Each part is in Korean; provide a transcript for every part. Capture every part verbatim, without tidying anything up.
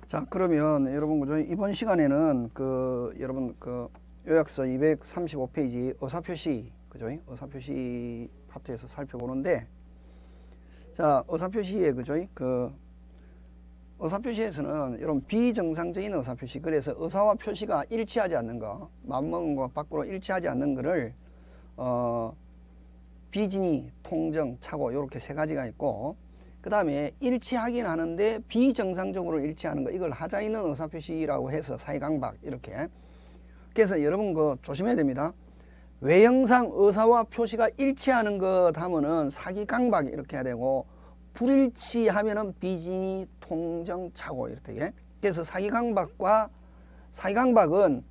자, 그러면 여러분 그죠? 이번 시간에는 그 여러분 그 요약서 이백삼십오 페이지 의사표시 그죠? 의사표시 파트에서 살펴보는데, 자, 의사표시에 그죠? 그 의사표시에서는 여러분 비정상적인 의사표시, 그래서 의사와 표시가 일치하지 않는 거, 맘먹은 것 밖으로 일치하지 않는 거를 어 비진이, 통정, 착오 이렇게 세 가지가 있고, 그 다음에 일치하긴 하는데 비정상적으로 일치하는 거, 이걸 하자 있는 의사표시라고 해서 사이강박 이렇게. 그래서 여러분 그 조심해야 됩니다. 외형상 의사와 표시가 일치하는 것 하면은 사기강박 이렇게 해야 되고, 불일치하면은 비진이, 통정, 착오 이렇게. 그래서 사기강박과 사기강박은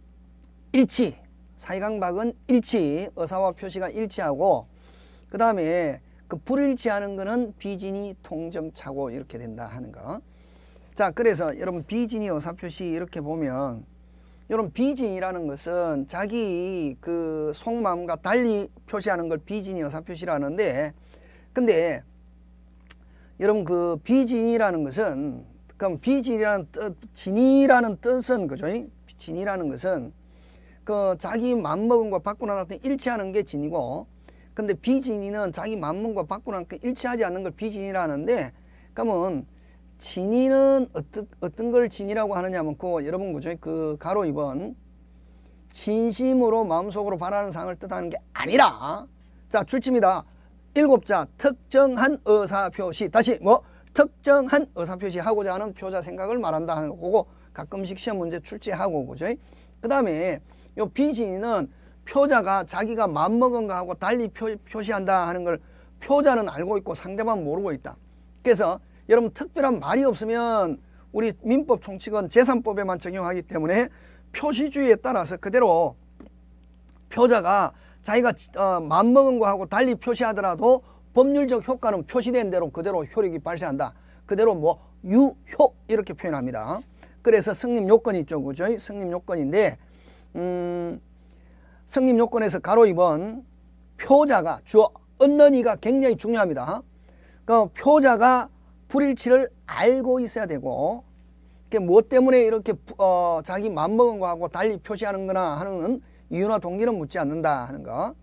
일치, 사기강박은 일치, 의사와 표시가 일치하고, 그 다음에 그 불일치하는 거는 비진이, 통정, 착오 이렇게 된다 하는 거. 자, 그래서 여러분 비진이 의사표시 이렇게 보면, 여러분 비진이라는 것은 자기 그 속마음과 달리 표시하는 걸 비진이 의사표시라는데, 근데 여러분 그 비진이라는 것은, 그럼 비진이라는 뜻, 진이라는 뜻은 그죠? 진이라는 것은 그 자기 맘먹음과 밖으로 나타나 일치하는 게 진이고, 근데 비진이는 자기 맘먹음과 밖으로 나타나 일치하지 않는 걸 비진이라는데, 그러면 진이는 어떤 어떤 걸 진이라고 하느냐면 그 여러분 그죠? 그 가로 이 번 진심으로 마음속으로 바라는 상을 뜻하는 게 아니라, 자 출제입니다. 일곱 자 특정한 의사표시, 다시 뭐 특정한 의사표시 하고자 하는 표자 생각을 말한다 하는 거고, 가끔씩 시험 문제 출제하고 그죠? 그 다음에 요 비진이는 표자가 자기가 맘먹은 거하고 달리 표, 표시한다 하는 걸 표자는 알고 있고 상대방 모르고 있다. 그래서 여러분 특별한 말이 없으면 우리 민법 총칙은 제삼법에만 적용하기 때문에 표시주의에 따라서 그대로 표자가 자기가 어, 맘먹은 거하고 달리 표시하더라도 법률적 효과는 표시된 대로 그대로 효력이 발생한다. 그대로 뭐 유효 이렇게 표현합니다. 그래서 성립 요건이 있죠. 그죠? 성립 요건인데, 음, 성립 요건에서 가로 이 번 표자가 주어 얻는 이가 굉장히 중요합니다. 그 표자가 불일치를 알고 있어야 되고, 그게 무엇 때문에 이렇게 어, 자기 맘먹은 거하고 달리 표시하는 거나 하는 이유나 동기는 묻지 않는다 하는 거.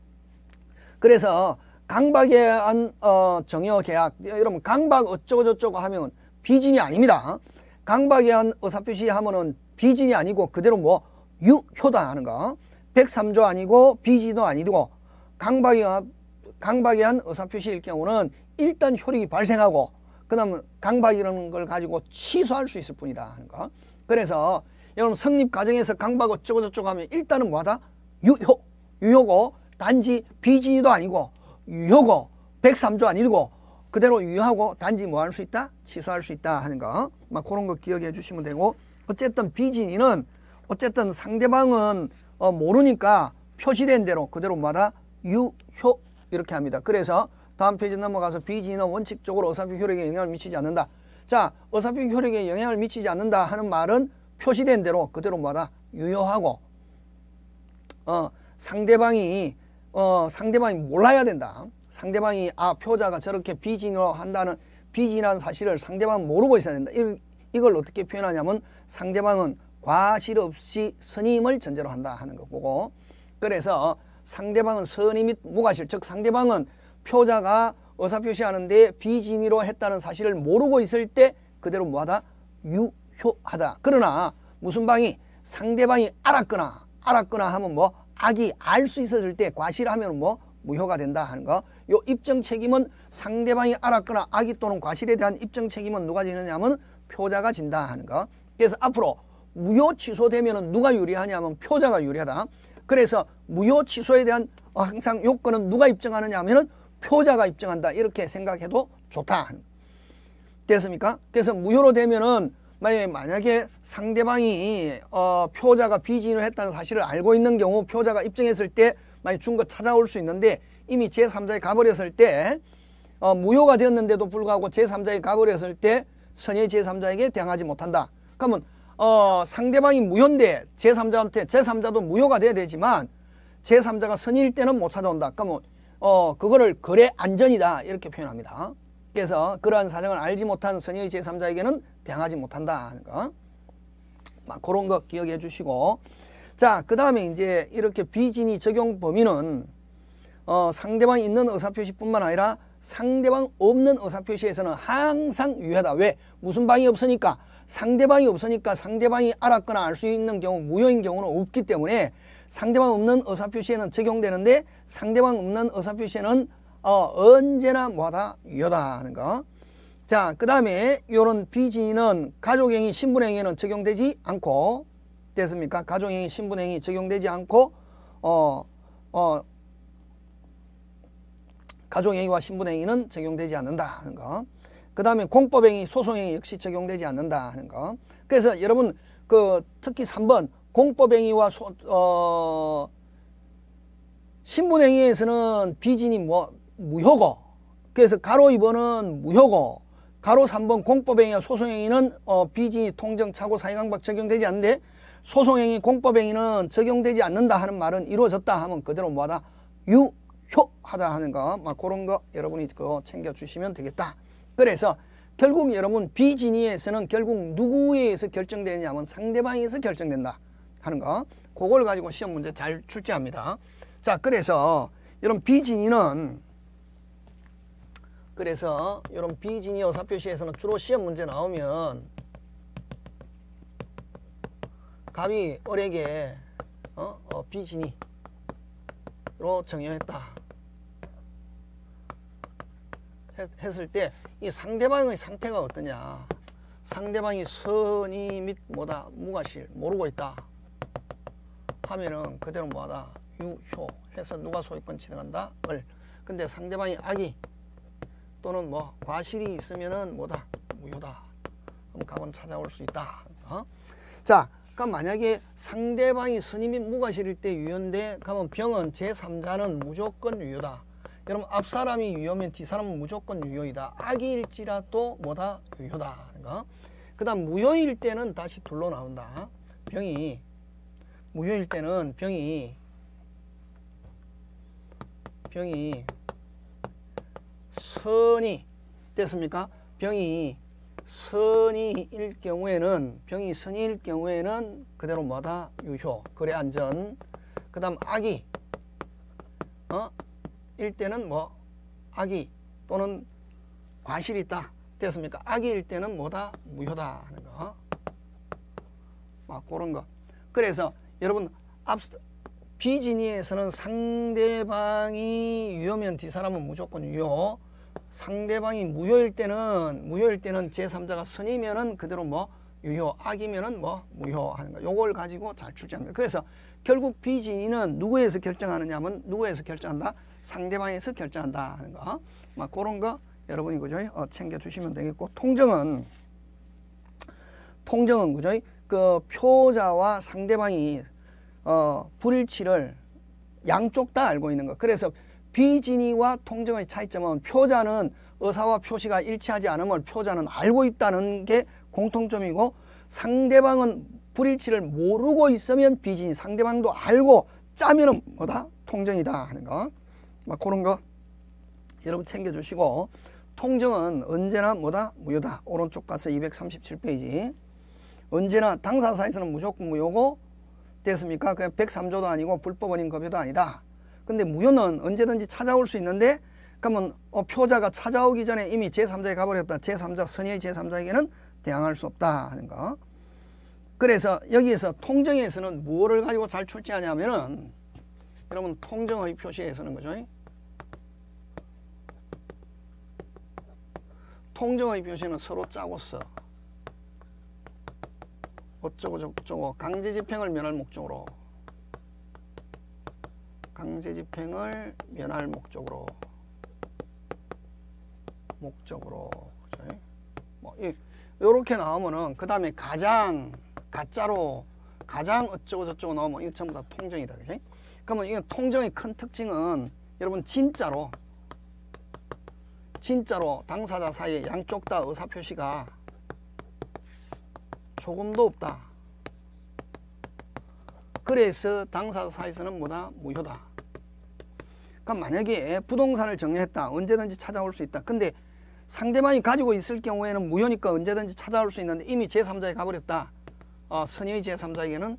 그래서 강박에 한 어, 정여 계약, 여러분 강박 어쩌고 저쩌고 하면 비진이 아닙니다. 강박에 한 의사표시 하면은 비진이 아니고 그대로 뭐 유효다 하는 거. 백삼 조 아니고 비진도 아니고, 강박에 강박에 한 의사표시일 경우는 일단 효력이 발생하고, 그 다음 강박이라는 걸 가지고 취소할 수 있을 뿐이다 하는 거. 그래서 여러분 성립 과정에서 강박 어쩌고 저쩌고 하면 일단은 뭐하다? 유효, 유효고, 단지 비진이도 아니고 유효고 백삼 조 아니고 그대로 유효하고, 단지 뭐 할 수 있다? 취소할 수 있다 하는 거. 막 그런 거 기억해 주시면 되고, 어쨌든 비진이는 어쨌든 상대방은 어 모르니까 표시된 대로 그대로 뭐하다? 유효 이렇게 합니다. 그래서 다음 페이지 넘어가서 비진은 원칙적으로 의사표시 효력에 영향을 미치지 않는다. 자, 의사표시 효력에 영향을 미치지 않는다 하는 말은 표시된 대로 그대로 뭐다? 유효하고, 어, 상대방이, 어, 상대방이 몰라야 된다. 상대방이, 아, 표자가 저렇게 비진으로 한다는, 비진이라는 사실을 상대방은 모르고 있어야 된다. 이, 이걸 어떻게 표현하냐면, 상대방은 과실 없이 선임을 전제로 한다 하는 거고, 그래서 상대방은 선임 및 무과실, 즉 상대방은 표자가 의사표시하는데 비진의로 했다는 사실을 모르고 있을 때 그대로 뭐하다? 유효하다. 그러나 무슨 방이 상대방이 알았거나 알았거나 하면 뭐 악이 알 수 있었을 때 과실하면 뭐 무효가 된다 하는 거. 요 입증 책임은 상대방이 알았거나 악의 또는 과실에 대한 입증 책임은 누가 지느냐면 표자가 진다 하는 거. 그래서 앞으로 무효 취소되면은 누가 유리하냐면 표자가 유리하다. 그래서 무효 취소에 대한 항상 요건은 누가 입증하느냐 하면은 표자가 입증한다. 이렇게 생각해도 좋다. 됐습니까? 그래서 무효로 되면은 만약에 상대방이 어, 표자가 비진을 했다는 사실을 알고 있는 경우 표자가 입증했을 때 만약 증거 찾아올 수 있는데, 이미 제삼 자에 가버렸을 때 어, 무효가 되었는데도 불구하고 제삼 자에 가버렸을 때 선의 제삼 자에게 대항하지 못한다. 그러면 어, 상대방이 무효인데 제삼 자한테 제삼 자도 무효가 돼야 되지만 제삼 자가 선의일 때는 못 찾아온다. 그러면 어, 그거를 거래 안전이다 이렇게 표현합니다. 그래서 그러한 사정을 알지 못한 선의의 제삼자에게는 대항하지 못한다 하는 거. 막 그런 거 기억해 주시고. 자, 그 다음에 이제 이렇게 비진의 적용 범위는 어, 상대방이 있는 의사표시뿐만 아니라 상대방 없는 의사표시에서는 항상 유효하다. 왜? 무슨 방이 없으니까. 상대방이 없으니까 상대방이 알았거나 알 수 있는 경우, 무효인 경우는 없기 때문에 상대방 없는 의사표시에는 적용되는데 상대방 없는 의사표시에는 어, 언제나 뭐다? 유효다 하는 거. 자, 그 다음에 이런 비진의는 가족행위, 신분행위에는 적용되지 않고, 됐습니까? 가족행위, 신분행위 적용되지 않고, 어, 어, 가족행위와 신분행위는 적용되지 않는다 하는 거. 그 다음에 공법행위, 소송행위 역시 적용되지 않는다 하는 거. 그래서 여러분 그 특히 삼 번 공법행위와 소, 어, 신분행위에서는 비진이 뭐 무효고, 그래서 가로 이 번은 무효고, 가로 삼 번 공법행위와 소송행위는 어, 비진이 통정 차고 사회강박 적용되지 않는데 소송행위 공법행위는 적용되지 않는다 하는 말은 이루어졌다 하면 그대로 뭐하다? 유효하다 하는 거. 막 그런 거 여러분이 그거 챙겨주시면 되겠다. 그래서 결국 여러분 비진의에서는 결국 누구에 의해서 결정되느냐 하면 상대방에 의해서 결정된다 하는 거. 그걸 가지고 시험 문제 잘 출제합니다. 자, 그래서 이런 비진의는 그래서 이런 비진의 의사표시에서는 주로 시험 문제 나오면 갑이 을에게 어? 어, 비진의로 정형했다 했을 때 이 상대방의 상태가 어떠냐, 상대방이 선의 및 뭐다 무과실 모르고 있다 하면은 그대로 뭐하다 유효 해서 누가 소유권 진행한다 을. 근데 상대방이 악의 또는 뭐 과실이 있으면은 뭐다 무효다. 그럼 갑은 찾아올 수 있다. 어? 자, 그럼 만약에 상대방이 선의 및 무과실일 때 유효인데 그러면 병은 제삼자는 무조건 유효다. 여러분 앞사람이 유효면 뒷사람은 무조건 유효이다. 악의일지라도 뭐다 유효다. 그 다음 무효일 때는 다시 둘로 나온다. 병이 무효일 때는 병이 병이 선이 됐습니까? 병이 선이일 경우에는 병이 선이일 경우에는 그대로 뭐다 유효 거래 안전. 그 다음 악의 어? 일 때는 뭐 악의 또는 과실이 있다 됐습니까? 악의일 때는 뭐다 무효다 하는 거. 막 그런 거. 그래서 여러분 앞 비진의에서는 상대방이 유효면 뒷사람은 무조건 유효. 상대방이 무효일 때는 무효일 때는 제삼자가 선이면은 그대로 뭐 유효, 악이면은 뭐 무효 하는 거. 요걸 가지고 잘 출제합니다. 그래서 결국 비진의는 누구에서 결정하느냐 하면 누구에서 결정한다? 상대방에서 결정한다 하는 거. 막 그런 거 여러분이 그죠? 어, 챙겨 주시면 되겠고, 통정은 통정은 그죠? 그 표자와 상대방이 어, 불일치를 양쪽 다 알고 있는 거. 그래서 비진의와 통정의 차이점은 표자는 의사와 표시가 일치하지 않음을 표자는 알고 있다는 게 공통점이고, 상대방은 불일치를 모르고 있으면 비진의, 상대방도 알고 짜면은 뭐다? 통정이다 하는 거. 막 그런 거 여러분 챙겨주시고, 통정은 언제나 뭐다? 무효다. 오른쪽 가서 이백삼십칠 페이지. 언제나 당사사에서는 무조건 무효고, 됐습니까? 그냥 백삼 조도 아니고 불법원인 급여도 아니다. 근데 무효는 언제든지 찾아올 수 있는데, 그러면 어, 표자가 찾아오기 전에 이미 제삼자에 가버렸다. 제삼자, 선의의 제삼자에게는 대항할 수 없다 하는 거. 그래서 여기에서 통정에서는 무엇을 가지고 잘 출제하냐면은, 여러분 통정의 표시에서는 그죠? 통정의 표시는 서로 짜고 써. 어쩌고 저쩌고 강제집행을 면할 목적으로, 강제집행을 면할 목적으로, 목적으로, 그죠? 뭐 이, 요렇게 나오면은 그 다음에 가장, 가짜로, 가장 어쩌고 저쩌고 나오면 이거 전부 다 통정이다, 그죠? 그러면 이 통정의 큰 특징은 여러분 진짜로, 진짜로 당사자 사이에 양쪽 다 의사표시가 조금도 없다. 그래서 당사자 사이에서는 뭐다? 무효다. 그러니까 만약에 부동산을 정리했다. 언제든지 찾아올 수 있다. 근데 상대방이 가지고 있을 경우에는 무효니까 언제든지 찾아올 수 있는데 이미 제삼자에 가버렸다. 어, 선의의 제삼자에게는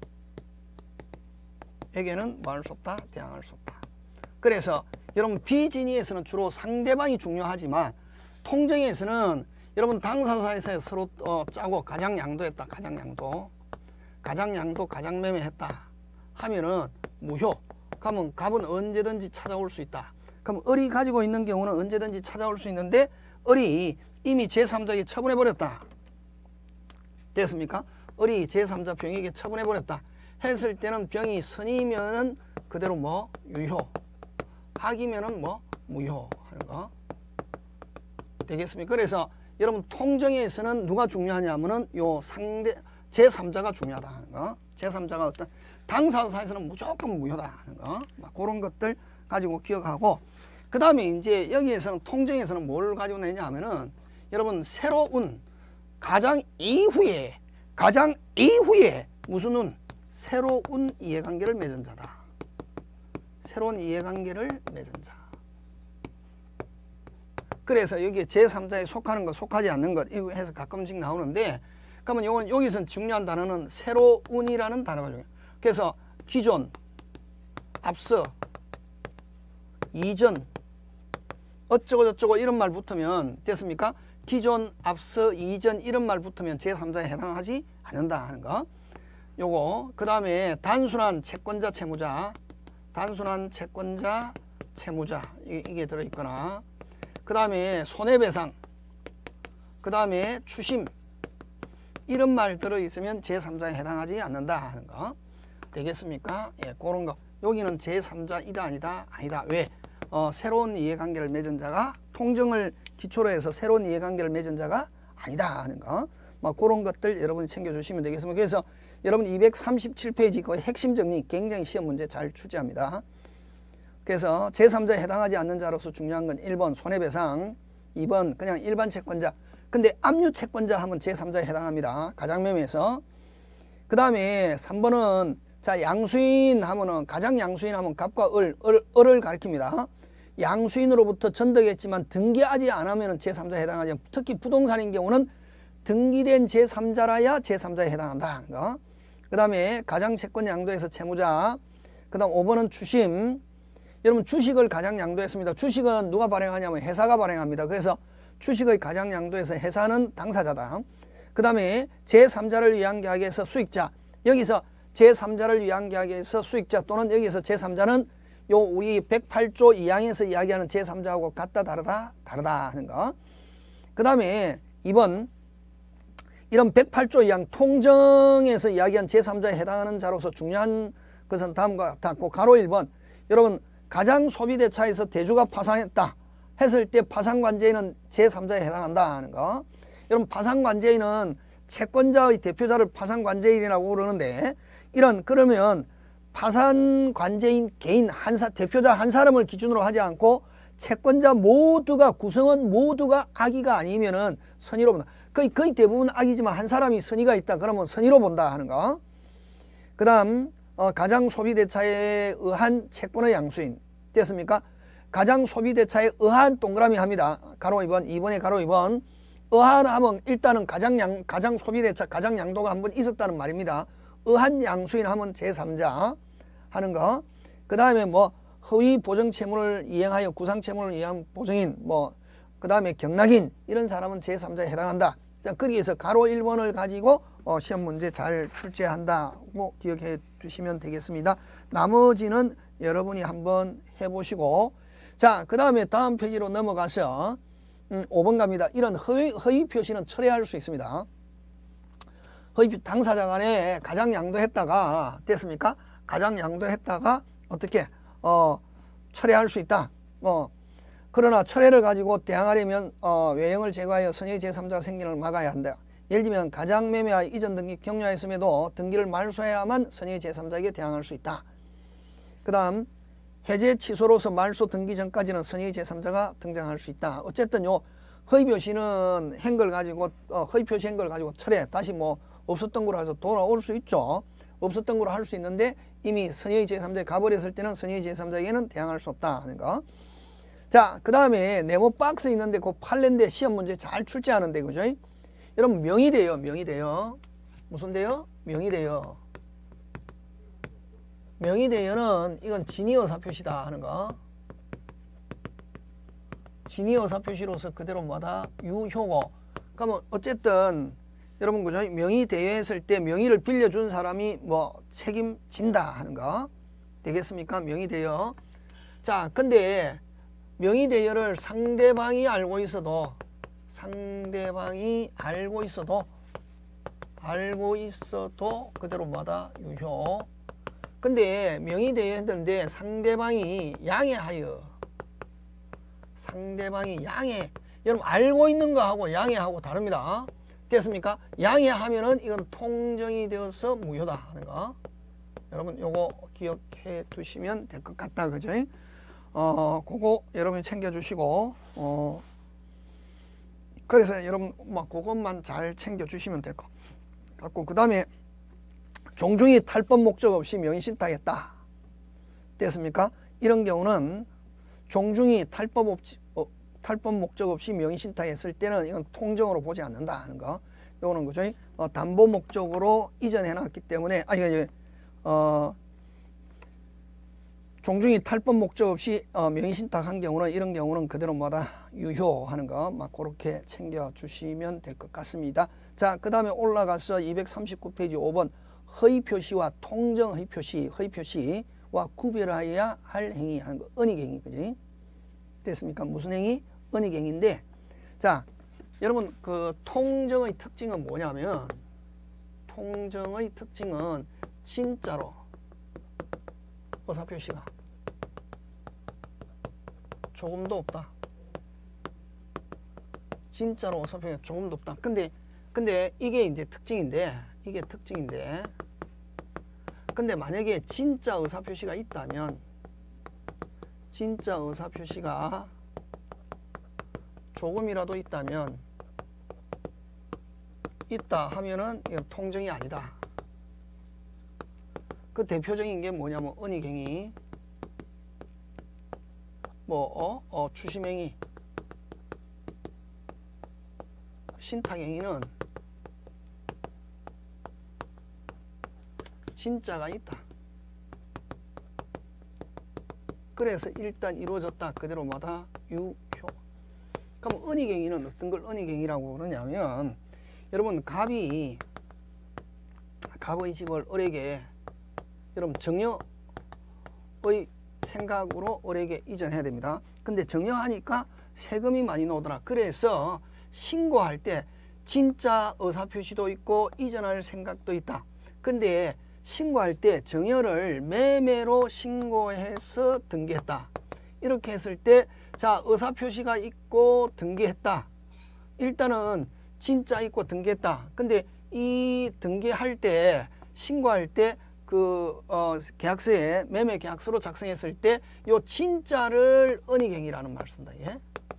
에게는 뭐 할 수 없다? 대항할 수 없다. 그래서 여러분 비진의에서는 주로 상대방이 중요하지만 통정에서는 여러분 당사자에서 서로 어, 짜고 가장 양도했다. 가장 양도. 가장 양도 가장 매매했다 하면은 무효. 그러면 갑은 언제든지 찾아올 수 있다. 그럼 을이 가지고 있는 경우는 언제든지 찾아올 수 있는데 을이 이미 제삼자에게 처분해버렸다. 됐습니까? 을이 제삼자 병에게 처분해버렸다. 했을 때는 병이 선이면은 그대로 뭐 유효, 악이면은 뭐 무효 하는 거 되겠습니까? 그래서 여러분 통정에서는 누가 중요하냐면은 요 상대 제삼자가 중요하다 하는 거. 제삼자가 어떤 당사자에서는 무조건 무효다 하는 거. 그런 것들 가지고 기억하고 그 다음에 이제 여기에서는 통정에서는 뭘 가지고 내냐 하면은 여러분 새로운 가장 이후에 가장 이후에 무슨 운? 새로운 이해관계를 맺은 자다. 새로운 이해관계를 맺은 자. 그래서 여기에 제삼자에 속하는 것, 속하지 않는 것 이거 해서 가끔씩 나오는데 그러면 요건 여기서 중요한 단어는 새로운이라는 단어가 중요해요. 그래서 기존, 앞서, 이전, 어쩌고 저쩌고 이런 말 붙으면 됐습니까? 기존, 앞서, 이전 이런 말 붙으면 제삼자에 해당하지 않는다 하는 거. 요거 그 다음에 단순한 채권자 채무자 단순한 채권자 채무자 이게, 이게 들어있거나 그 다음에 손해배상 그 다음에 추심 이런 말 들어있으면 제삼자에 해당하지 않는다 하는 거 되겠습니까? 예, 그런 거 여기는 제삼자이다 아니다 아니다 왜? 어, 새로운 이해관계를 맺은 자가 통정을 기초로 해서 새로운 이해관계를 맺은 자가 아니다 하는 거 막 그런 것들 여러분이 챙겨주시면 되겠습니다. 그래서 여러분 이백삼십칠 페이지 거의 핵심 정리 굉장히 시험 문제 잘 출제합니다. 그래서 제삼자에 해당하지 않는 자로서 중요한 건 일 번 손해배상, 이 번 그냥 일반 채권자. 근데 압류 채권자 하면 제삼자에 해당합니다. 가장매매에서. 그 다음에 삼 번은 자 양수인 하면은 가장 양수인 하면 갑과 을, 을, 을을 가리킵니다. 양수인으로부터 전득했지만 등기하지 않으면 제삼자에 해당하지 않고 특히 부동산인 경우는 등기된 제삼자라야 제삼자에 해당한다. 그 다음에 가장 채권 양도에서 채무자. 그 다음 오 번은 추심. 여러분 주식을 가장 양도했습니다. 주식은 누가 발행하냐면 회사가 발행합니다. 그래서 주식의 가장 양도에서 회사는 당사자다. 그 다음에 제삼자를 위한 계약에서 수익자. 여기서 제삼자를 위한 계약에서 수익자 또는 여기서 제삼자는 요 우리 백팔 조 이 항에서 이야기하는 제삼자하고 같다 다르다 다르다 하는 거. 그 다음에 이 번 이런 백팔 조 이 항 통정에서 이야기한 제삼자에 해당하는 자로서 중요한 것은 다음과 같고 가로 일 번 여러분 가장 소비대차에서 대주가 파산했다 했을 때 파산관제인은 제삼자에 해당한다 하는 거. 여러분 파산관제인은 채권자의 대표자를 파산관제인이라고 그러는데 이런 그러면 파산관제인 개인 한 사, 대표자 한 사람을 기준으로 하지 않고 채권자 모두가 구성원 모두가 악의가 아니면은 선의로 본다. 거의, 거의 대부분 악이지만 한 사람이 선의가 있다 그러면 선의로 본다 하는 거. 그 다음 어, 가장 소비대차에 의한 채권의 양수인 됐습니까? 가장 소비대차에 의한 동그라미 합니다. 가로 이 번, 이 번에 가로 이 번. 의한 하면 일단은 가장 양, 가장 소비대차, 가장 양도가 한 번 있었다는 말입니다. 의한 양수인 하면 제삼자 하는 거. 그 다음에 뭐 허위 보정채무를 이행하여 구상채무를 이행한 보정인 뭐 그 다음에 경락인 이런 사람은 제삼자에 해당한다. 자, 거기에서 가로 일 번을 가지고 어, 시험 문제 잘 출제한다고 기억해 주시면 되겠습니다. 나머지는 여러분이 한번 해보시고 자, 그 다음에 다음 페이지로 넘어가서 음, 오 번 갑니다. 이런 허위, 허위 표시는 철회할 수 있습니다. 허위 당사자 간에 가장 양도했다가 됐습니까? 가장 양도했다가 어떻게 어, 철회할 수 있다. 뭐 그러나 철회를 가지고 대항하려면 어, 외형을 제거하여 선의 제삼자가 생기는 걸 막아야 한다. 예를 들면 가장 매매와 이전 등기 격려했음에도 등기를 말소해야만 선의 제삼자에게 대항할 수 있다. 그 다음 해제 취소로서 말소 등기 전까지는 선의 제삼자가 등장할 수 있다. 어쨌든 요 허위 표시는 한 걸 가지고 어, 허위 표시 한 걸 가지고 철회 다시 뭐 없었던 거로 해서 돌아올 수 있죠. 없었던 거로 할 수 있는데 이미 선의 제삼자에 가버렸을 때는 선의 제삼자에게는 대항할 수 없다 하는 거. 자, 그 다음에 네모 박스 있는데 그 판례인데 시험 문제 잘 출제하는데, 그죠? 여러분, 명이 돼요. 명이 돼요. 무슨 돼요? 명이 돼요. 명이 돼요는 이건 진위 의사표시다 하는 거. 진위 의사표시로서 그대로 뭐다? 유효고. 그러면 어쨌든 여러분, 그죠? 명의 대여했을 때 명의를 빌려준 사람이 뭐 책임진다 하는 거 되겠습니까? 명의 대여. 자, 근데 명의 대여를 상대방이 알고 있어도 상대방이 알고 있어도 알고 있어도 그대로 뭐다? 유효. 근데 명의 대여했는데 상대방이 양해하여 상대방이 양해. 여러분, 알고 있는 거하고 양해하고 다릅니다. 됐습니까? 양해하면은 이건 통정이 되어서 무효다 하는 거. 여러분, 요거 기억해 두시면 될 것 같다. 그죠? 어, 그거 여러분이 챙겨주시고, 어, 그래서 여러분, 막 그것만 잘 챙겨주시면 될 것 같고, 그 다음에 종중이 탈법 목적 없이 명의신탁했다. 됐습니까? 이런 경우는 종중이 탈법 없이, 어, 탈법 목적 없이 명의신탁했을 때는 이건 통정으로 보지 않는다 하는 거. 요거는 그죠? 어, 담보 목적으로 이전해 놨기 때문에, 아, 이거, 어, 종중이 탈법 목적 없이 어, 명의신탁한 경우는 이런 경우는 그대로 뭐다? 유효하는 거 막 그렇게 챙겨 주시면 될 것 같습니다. 자, 그 다음에 올라가서 이백삼십구 페이지 오 번 허위 표시와 통정 허위 표시, 허위 표시와 구별하여야 할 행위 하는 거. 은닉행위, 그지? 됐습니까? 무슨 행위? 은닉행위인데, 자, 여러분, 그 통정의 특징은 뭐냐면, 통정의 특징은 진짜로 의사표시가 조금도 없다. 진짜로 의사표시가 조금도 없다. 근데, 근데 이게 이제 특징인데, 이게 특징인데, 근데 만약에 진짜 의사표시가 있다면, 진짜 의사표시가 조금이라도 있다면, 있다 하면은 이건 통정이 아니다. 그 대표적인 게 뭐냐면 은닉행위, 뭐 어, 어 추심행위, 신탁행위는 진짜가 있다. 그래서 일단 이루어졌다. 그대로마다 유효. 그럼 은닉행위는 어떤 걸 은닉행위라고 그러냐면, 여러분, 갑이 갑의 집을 을에게, 여러분, 정여의 생각으로 을에게 이전해야 됩니다. 근데 정여하니까 세금이 많이 나오더라. 그래서 신고할 때 진짜 의사표시도 있고 이전할 생각도 있다. 근데 신고할 때 정여를 매매로 신고해서 등기했다. 이렇게 했을 때, 자, 의사표시가 있고 등기했다. 일단은 진짜 있고 등기했다. 근데 이 등기할 때, 신고할 때 그 어, 계약서에 매매 계약서로 작성했을 때 요 진짜를 은닉행위라는 말을 쓴다. 예?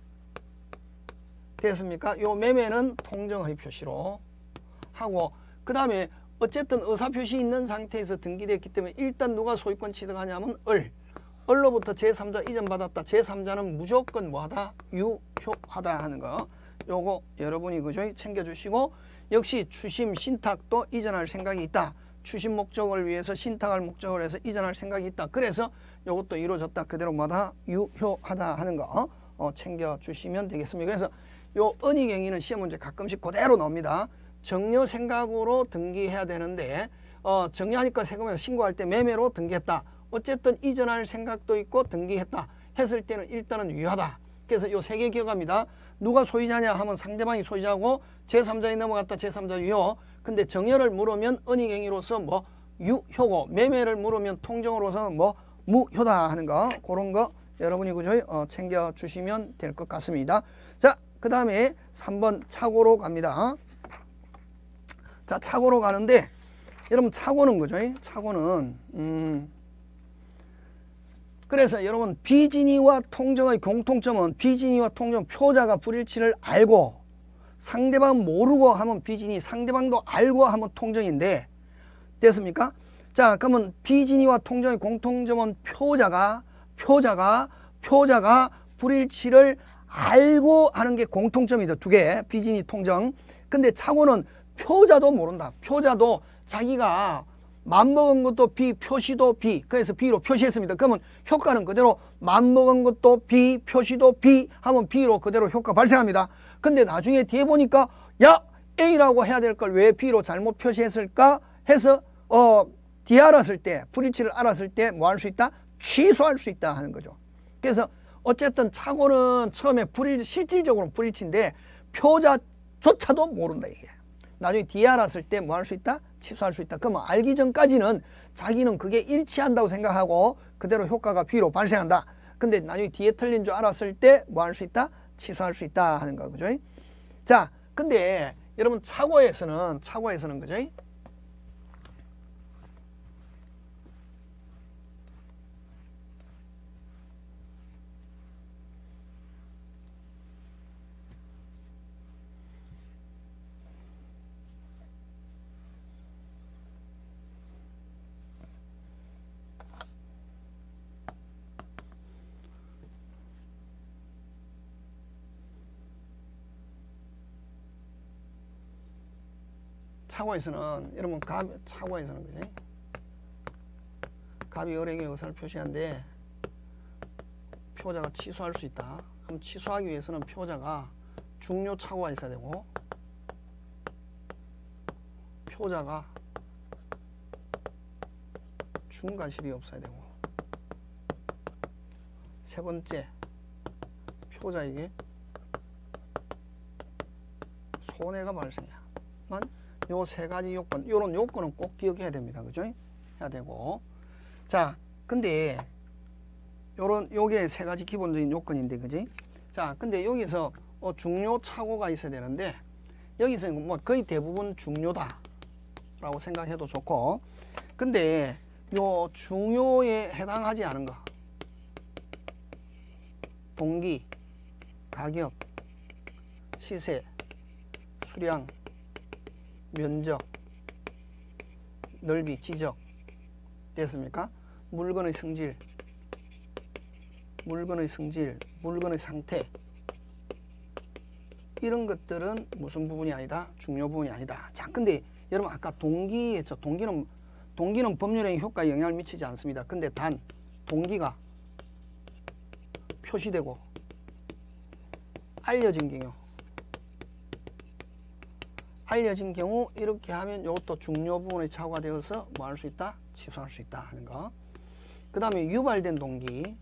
됐습니까? 요 매매는 통정의 표시로 하고, 그 다음에 어쨌든 의사표시 있는 상태에서 등기됐기 때문에 일단 누가 소유권 취득하냐면 을. 을로부터 제삼자 이전받았다. 제삼자는 무조건 뭐하다? 유효하다 하는 거. 요거 여러분이 그죠? 챙겨주시고, 역시 추심 신탁도 이전할 생각이 있다. 추심 목적을 위해서 신탁할 목적을 해서 이전할 생각이 있다. 그래서 요것도 이루어졌다. 그대로 뭐다? 유효하다 하는 거 어, 챙겨주시면 되겠습니다. 그래서 요 은닉행위는 시험 문제 가끔씩 그대로 나옵니다. 정여 생각으로 등기해야 되는데, 어, 정여하니까 세금을 신고할 때 매매로 등기했다. 어쨌든 이전할 생각도 있고 등기했다 했을 때는 일단은 유효하다. 그래서 요 세 개 기억합니다. 누가 소유자냐 하면 상대방이 소유자고, 제삼자에 넘어갔다. 제삼자 유효. 근데 정여를 물으면 은닉행위로서 뭐 유효고, 매매를 물으면 통정으로서 뭐 무효다 하는 거, 그런 거 여러분이 그죠? 어, 챙겨주시면 될 것 같습니다. 자, 그 다음에 삼 번 착오로 갑니다. 자, 착오로 가는데, 여러분 착오는 그죠? 착오는 음 그래서 여러분 비진위와 통정의 공통점은 비진위와 통정 표자가 불일치를 알고, 상대방 모르고 하면 비진위, 상대방도 알고 하면 통정인데, 됐습니까? 자, 그러면 비진위와 통정의 공통점은 표자가 표자가 표자가 불일치를 알고 하는 게 공통점이다. 두 개. 비진이 통정. 근데 착오는 표자도 모른다. 표자도 자기가 맘먹은 것도 B, 표시도 B. 그래서 B로 표시했습니다. 그러면 효과는 그대로 맘먹은 것도 B, 표시도 B 하면 B로 그대로 효과 발생합니다. 근데 나중에 뒤에 보니까 야! A라고 해야 될 걸 왜 B로 잘못 표시했을까 해서 어 뒤에 알았을 때, 불일치를 알았을 때 뭐 할 수 있다? 취소할 수 있다 하는 거죠. 그래서 어쨌든 착오는 처음에 불일, 실질적으로 불일치인데 표자조차도 모른다 이게. 나중에 뒤에 알았을 때 뭐 할 수 있다? 취소할 수 있다. 그러면 알기 전까지는 자기는 그게 일치한다고 생각하고 그대로 효과가 B로 발생한다. 근데 나중에 뒤에 틀린 줄 알았을 때 뭐 할 수 있다? 취소할 수 있다 하는 거 그죠? 자, 근데 여러분 착오에서는 착오에서는 그죠? 착오에서는 여러분 갑 착오에서는 그지? 갑이 을에게 의사를 표시한데 표자가 취소할 수 있다. 그럼 취소하기 위해서는 표자가 중요 착오가 있어야 되고 표자가 중과실이 없어야 되고 세 번째 표자에게 손해가 발생해야. 요 세 가지 요건, 요런 요건은 꼭 기억해야 됩니다. 그죠? 해야 되고. 자, 근데 요런 요게 세 가지 기본적인 요건인데, 그지? 자, 근데 여기서 어, 중요 착오가 있어야 되는데 여기서 뭐 거의 대부분 중요다 라고 생각해도 좋고, 근데 요 중요에 해당하지 않은 거, 동기, 가격, 시세, 수량, 면적, 넓이, 지적 됐습니까? 물건의 성질, 물건의 성질, 물건의 상태 이런 것들은 무슨 부분이 아니다? 중요 부분이 아니다. 자, 근데 여러분 아까 동기 했죠? 동기는 동기는 법률행위 효과에 영향을 미치지 않습니다. 근데 단 동기가 표시되고 알려진 경우 알려진 경우 이렇게 하면 이것도 중요 부분의 착오가 되어서 뭐 할 수 있다? 취소할 수 있다 하는 거. 그 다음에 유발된 동기.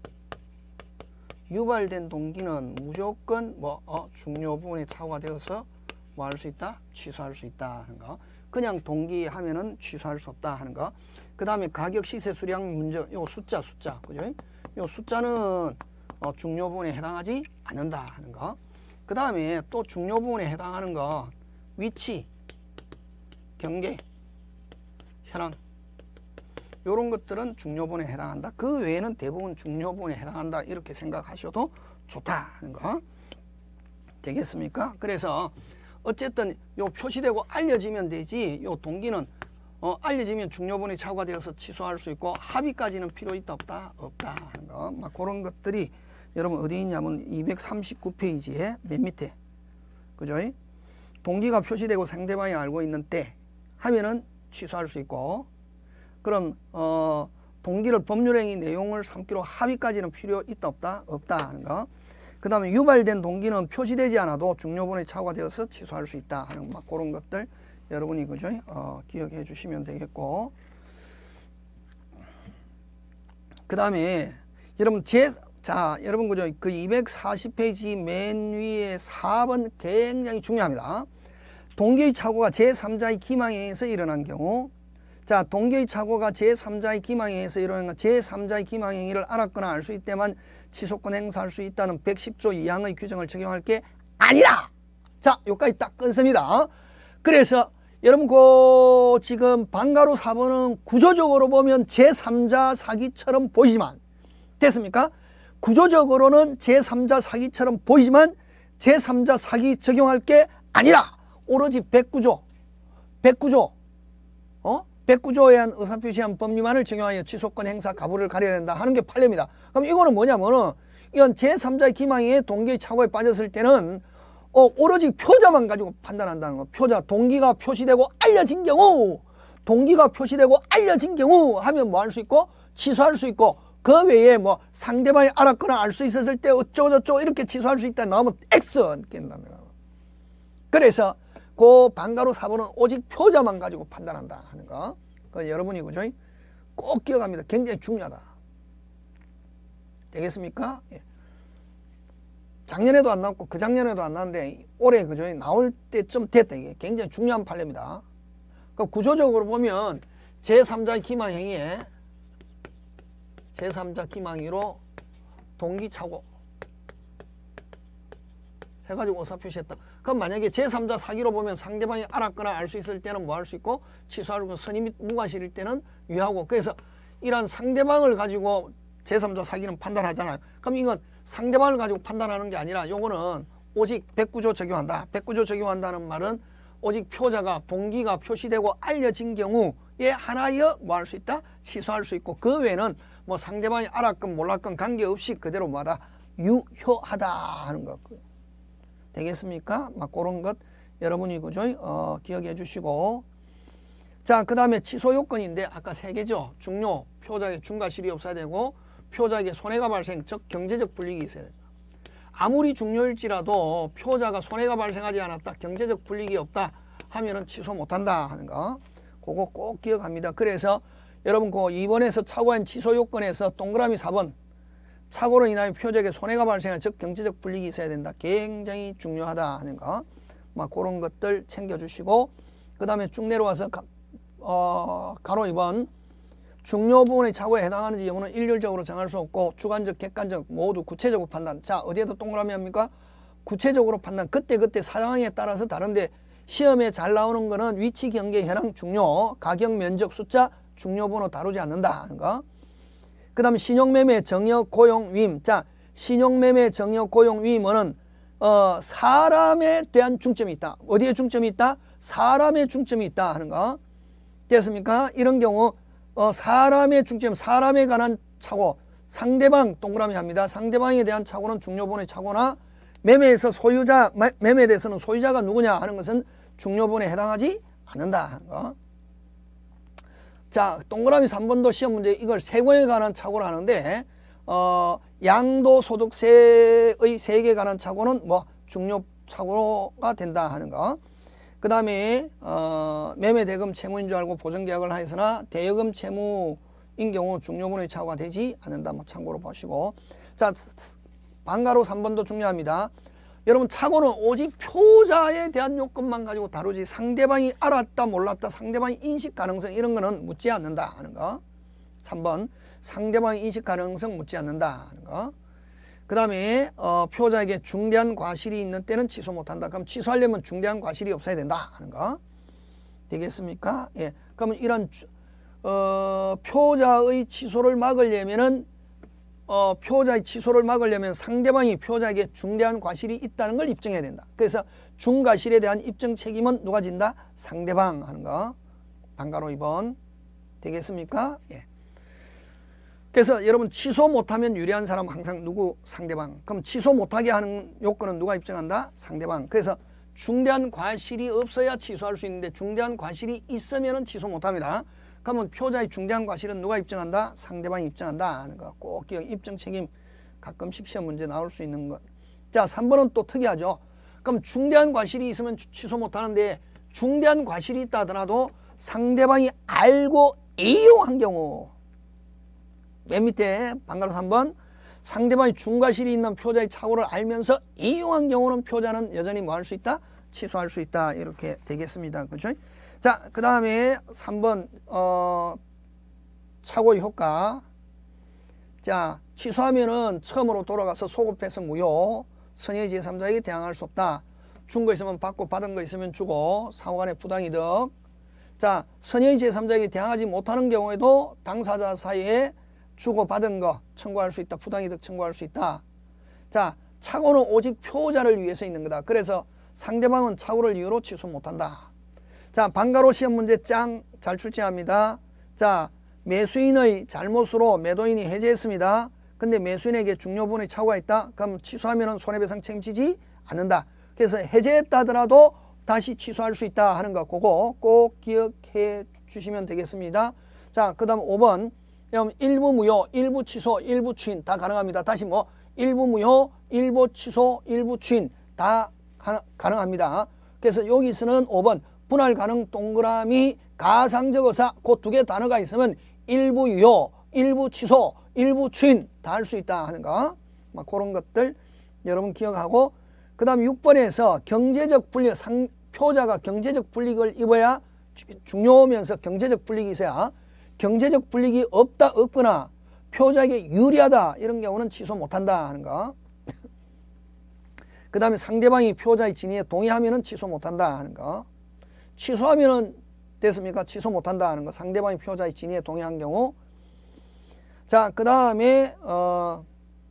유발된 동기는 무조건 뭐 어, 중요 부분의 착오가 되어서 뭐 할 수 있다? 취소할 수 있다 하는 거. 그냥 동기 하면은 취소할 수 없다 하는 거. 그 다음에 가격, 시세, 수량, 문제, 요 숫자, 숫자, 그죠? 요 숫자는 어, 중요 부분에 해당하지 않는다 하는 거. 그 다음에 또 중요 부분에 해당하는 거. 위치, 경계, 현황 이런 것들은 중요본에 해당한다. 그 외에는 대부분 중요본에 해당한다. 이렇게 생각하셔도 좋다는 거 되겠습니까? 그래서 어쨌든 요 표시되고 알려지면 되지 요 동기는 어, 알려지면 중요본의 착오가 되어서 취소할 수 있고 합의까지는 필요 있다 없다? 없다 하는 거. 막 그런 것들이 여러분 어디 있냐면 이백삼십구 페이지에 맨 밑에 그죠? 동기가 표시되고 상대방이 알고 있는 때 하면은 취소할 수 있고, 그럼 어, 동기를 법률행위 내용을 삼기로 합의까지는 필요 있다 없다? 없다 하는 거. 그 다음에 유발된 동기는 표시되지 않아도 중요본의 착오가 되어서 취소할 수 있다 하는 막 그런 것들 여러분이 그죠? 어, 기억해 주시면 되겠고, 그 다음에 여러분 제 자, 여러분 그죠? 그 이백사십 페이지 맨 위에 사 번 굉장히 중요합니다. 동기의 착오가 제삼자의 기망에 의해서 일어난 경우, 자, 동기의 착오가 제삼자의 기망에 의해서 일어난 건 제삼자의 기망 행위를 알았거나 알 수 있다만 취소권 행사할 수 있다는 백십 조 이 항의 규정을 적용할 게 아니라. 자, 여기까지 딱 끊습니다. 그래서 여러분 그 지금 방가로 사 번은 구조적으로 보면 제삼자 사기처럼 보이지만 됐습니까? 구조적으로는 제삼자 사기처럼 보이지만 제삼자 사기 적용할 게 아니라 오로지 백구조, 백구조, 어? 백구조에 의한 의사표시한 법리만을 적용하여 취소권 행사 가부를 가려야 된다 하는 게 판례입니다. 그럼 이거는 뭐냐면은 이건 제삼자의 기망에 동기의 착오에 빠졌을 때는 어, 오로지 표자만 가지고 판단한다는 거. 표자, 동기가 표시되고 알려진 경우, 동기가 표시되고 알려진 경우 하면 뭐 할 수 있고 취소할 수 있고, 그 외에 뭐 상대방이 알았거나 알 수 있었을 때 어쩌고저쩌고 이렇게 취소할 수 있다 나오면 X 낀다는 거. 그래서 그 방가로 사 번은 오직 표자만 가지고 판단한다 하는 거. 그 여러분이 그죠? 꼭 기억합니다. 굉장히 중요하다. 되겠습니까? 예. 작년에도 안 나왔고 그 작년에도 안 나왔는데 올해 그죠? 나올 때쯤 됐다. 이게 굉장히 중요한 판례입니다. 그 구조적으로 보면 제삼자의 기망행위에 제삼자 기망행위로 동기착오 해가지고 의사 표시했다. 그럼 만약에 제삼자 사기로 보면 상대방이 알았거나 알 수 있을 때는 뭐 할 수 있고 취소하고 선임이 무과실일 때는 유하고, 그래서 이런 상대방을 가지고 제삼자 사기는 판단하잖아요. 그럼 이건 상대방을 가지고 판단하는 게 아니라 요거는 오직 백구조 적용한다. 백구조 적용한다는 말은 오직 표자가 동기가 표시되고 알려진 경우에 하나여 뭐 할 수 있다? 취소할 수 있고, 그 외에는 뭐 상대방이 알았건 몰랐건 관계없이 그대로 뭐하다? 유효하다 하는 거. 되겠습니까? 막 그런 것 여러분이 그죠? 어, 기억해 주시고. 자, 그 다음에 취소 요건인데 아까 세 개죠. 중요, 표자에게 중과실이 없어야 되고, 표자에게 손해가 발생, 즉 경제적 불이익이 있어야 된다. 아무리 중요일지라도 표자가 손해가 발생하지 않았다, 경제적 불이익이 없다 하면은 취소 못한다 하는 거. 그거 꼭 기억합니다. 그래서 여러분 그 이 번에서 착오한 취소 요건에서 동그라미 사 번, 착오로 인하여 표적에 손해가 발생한 즉 경제적 불이익이 있어야 된다. 굉장히 중요하다 하는 거. 막 그런 것들 챙겨주시고, 그 다음에 쭉 내려와서 가, 어, 가로 이 번 중요 부분의 착오에 해당하는지 여부는 일률적으로 정할 수 없고 주관적, 객관적 모두 구체적으로 판단. 자, 어디에다 동그라미 합니까? 구체적으로 판단. 그때그때 상황에 따라서 다른데 시험에 잘 나오는 거는 위치, 경계, 현황, 중요, 가격, 면적, 숫자, 중요 번호 다루지 않는다 하는 거. 그 다음에 신용매매, 정여, 고용, 위임. 자, 신용매매, 정여, 고용, 위임은 어, 사람에 대한 중점이 있다. 어디에 중점이 있다? 사람의 중점이 있다 하는 거. 됐습니까? 이런 경우 어, 사람의 중점, 사람에 관한 착오, 상대방 동그라미 합니다. 상대방에 대한 착오는 중요본의 착오나 매매에서 소유자, 매매에 대해서는 소유자가 누구냐 하는 것은 중요본에 해당하지 않는다 하는 거. 자, 동그라미 삼 번도 시험 문제 이걸 세금에 관한 착오를 하는데 어, 양도소득세의 세액에 관한 착오는 뭐 중요 착오가 된다 하는 거. 그 다음에 어, 매매대금 채무인 줄 알고 보증계약을 하였으나 대여금 채무인 경우 중요분의 착오가 되지 않는다. 뭐 참고로 보시고. 자, 방가로 삼 번도 중요합니다. 여러분 착오는 오직 표자에 대한 요건만 가지고 다루지 상대방이 알았다 몰랐다 상대방이 인식 가능성 이런 거는 묻지 않는다 하는 거. 삼 번 상대방의 인식 가능성 묻지 않는다 하는 거. 그 다음에 어, 표자에게 중대한 과실이 있는 때는 취소 못한다. 그럼 취소하려면 중대한 과실이 없어야 된다 하는 거. 되겠습니까? 예. 그러면 이런 어, 표자의 취소를 막으려면은 어, 표자의 취소를 막으려면 상대방이 표자에게 중대한 과실이 있다는 걸 입증해야 된다. 그래서 중과실에 대한 입증 책임은 누가 진다? 상대방 하는 거. 방가로 이 번. 되겠습니까? 예. 그래서 여러분 취소 못하면 유리한 사람 항상 누구? 상대방. 그럼 취소 못하게 하는 요건은 누가 입증한다? 상대방. 그래서 중대한 과실이 없어야 취소할 수 있는데 중대한 과실이 있으면 취소 못합니다. 그러면 표자의 중대한 과실은 누가 입증한다? 상대방이 입증한다 하는 거. 꼭 기억. 입증 책임 가끔씩 시험 문제 나올 수 있는 것. 자, 삼 번은 또 특이하죠. 그럼 중대한 과실이 있으면 취소 못하는데 중대한 과실이 있다 하더라도 상대방이 알고 이용한 경우. 맨 밑에 방가로 삼 번 상대방이 중과실이 있는 표자의 착오를 알면서 이용한 경우는 표자는 여전히 뭐 할 수 있다? 취소할 수 있다. 이렇게 되겠습니다. 그렇죠? 자, 그 다음에 삼 번 어, 착오의 효과. 자, 취소하면은 처음으로 돌아가서 소급해서 무효. 선의 제삼자에게 대항할 수 없다. 준 거 있으면 받고 받은 거 있으면 주고 상호간의 부당이득. 자, 선의 제삼자에게 대항하지 못하는 경우에도 당사자 사이에 주고 받은 거 청구할 수 있다. 부당이득 청구할 수 있다. 자, 착오는 오직 표자를 위해서 있는 거다. 그래서 상대방은 착오를 이유로 취소 못한다. 자, 방가로 시험 문제 짱 잘 출제합니다. 자, 매수인의 잘못으로 매도인이 해지했습니다. 그 근데 매수인에게 중요분의 착오가 있다. 그럼 취소하면 손해배상 책임지지 않는다. 그래서 해제했다 하더라도 다시 취소할 수 있다 하는 거 그거 꼭 기억해 주시면 되겠습니다. 자, 그 다음 오 번. 일부 무효, 일부 취소, 일부 추인 다 가능합니다. 다시 뭐 일부 무효, 일부 취소, 일부 추인 다 가능합니다. 그래서 여기서는 오 번 분할 가능 동그라미 가상적 의사 그 두 개 단어가 있으면 일부 유효, 일부 취소, 일부 추인 다 할 수 있다 하는 거 막 그런 것들 여러분 기억하고 그 다음 육 번에서 경제적 불이익, 상, 표자가 경제적 불이익을 입어야 중요하면서 경제적 불이익이 있어야 경제적 불이익이 없다 없거나 표자에게 유리하다 이런 경우는 취소 못한다 하는 거. 그 다음에 상대방이 표자의 진위에 동의하면 취소 못한다 하는 거. 취소하면 됐습니까? 취소 못한다 하는 거. 상대방이 표자의 진위에 동의한 경우. 자, 그 다음에 어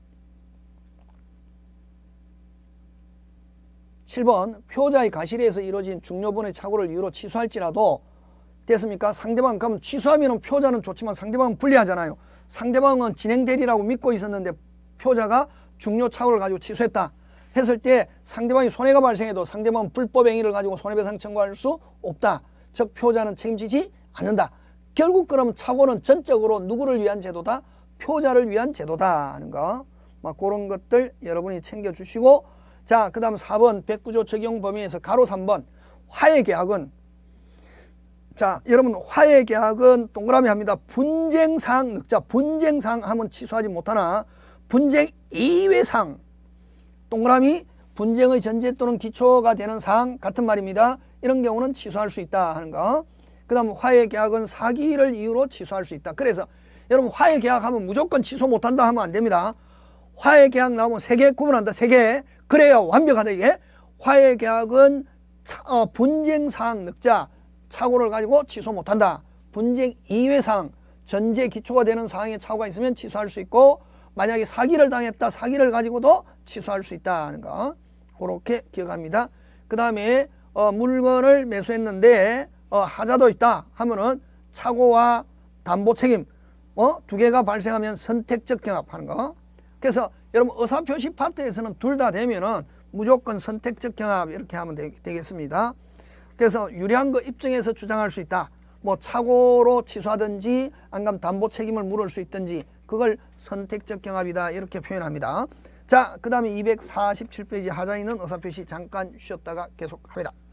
칠 번 표자의 가실에서 이루어진 중요분의 착오를 이유로 취소할지라도 됐습니까? 상대방 그럼 취소하면 표자는 좋지만 상대방은 불리하잖아요. 상대방은 진행되리라고 믿고 있었는데 표자가 중요 착오를 가지고 취소했다 했을 때 상대방이 손해가 발생해도 상대방은 불법 행위를 가지고 손해배상 청구할 수 없다. 즉 표자는 책임지지 않는다. 결국 그럼 착오는 전적으로 누구를 위한 제도다? 표자를 위한 제도다 하는 거. 막 그런 것들 여러분이 챙겨주시고 자, 그 다음 사 번 백구 조 적용 범위에서 가로 삼 번 화해계약은 자, 여러분 화해계약은 동그라미 합니다. 분쟁사항 늑자 분쟁사항 하면 취소하지 못하나 분쟁 이외사항 동그라미 분쟁의 전제 또는 기초가 되는 사항 같은 말입니다. 이런 경우는 취소할 수 있다 하는 거. 그 다음 화해계약은 사기를 이유로 취소할 수 있다. 그래서 여러분 화해계약하면 무조건 취소 못한다 하면 안 됩니다. 화해계약 나오면 세 개 구분한다. 세 개. 그래야 완벽하다 이게. 화해계약은 차, 어, 분쟁사항 늑자 착오를 가지고 취소 못한다. 분쟁 이외사항 전제 기초가 되는 사항에 착오가 있으면 취소할 수 있고 만약에 사기를 당했다. 사기를 가지고도 취소할 수 있다 하는 거. 그렇게 기억합니다. 그 다음에 어, 물건을 매수했는데 어, 하자도 있다 하면은 착오와 담보 책임 어, 두 개가 발생하면 선택적 경합하는 거. 그래서 여러분 의사표시 파트에서는 둘 다 되면은 무조건 선택적 경합 이렇게 하면 되, 되겠습니다. 그래서 유리한 거 입증해서 주장할 수 있다. 뭐 착오로 취소하든지 안감 담보 책임을 물을 수 있든지 그걸 선택적 경합이다 이렇게 표현합니다. 자, 그 다음에 이백사십칠 페이지 하자 있는 의사표시 잠깐 쉬었다가 계속합니다.